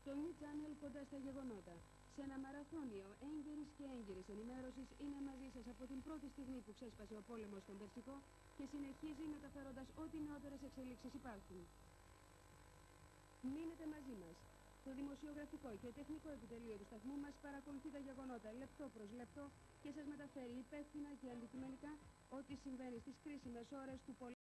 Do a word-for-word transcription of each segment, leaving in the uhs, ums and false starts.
Το New Channel κοντά στα γεγονότα. Σε ένα μαραθώνιο έγκαιρης και έγκυρης ενημέρωσης είναι μαζί σας από την πρώτη στιγμή που ξέσπασε ο πόλεμος στον Περσικό και συνεχίζει μεταφέροντας ό,τι νεότερες εξελίξεις υπάρχουν. Μείνετε μαζί μας. Το δημοσιογραφικό και τεχνικό επιτελείο του σταθμού μας παρακολουθεί τα γεγονότα λεπτό προς λεπτό και σας μεταφέρει υπεύθυνα και αντικειμενικά ό,τι συμβαίνει στις κρίσιμες ώρες του πολέμου.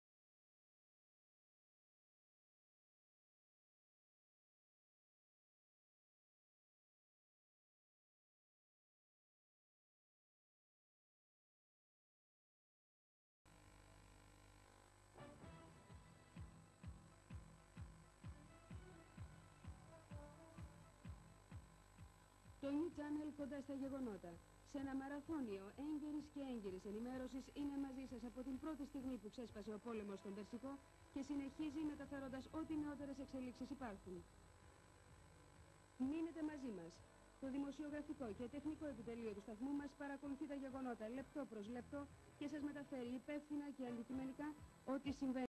Το New Channel κοντά στα γεγονότα. Σε ένα μαραθώνιο έγκαιρης και έγκυρης ενημέρωσης είναι μαζί σας από την πρώτη στιγμή που ξέσπασε ο πόλεμος στον Περσικό και συνεχίζει μεταφέροντας ό,τι νεότερες εξελίξεις υπάρχουν. Μείνετε μαζί μας. Το δημοσιογραφικό και τεχνικό επιτελείο του σταθμού μας παρακολουθεί τα γεγονότα λεπτό προς λεπτό και σας μεταφέρει υπεύθυνα και αντικειμενικά ό,τι συμβαίνει.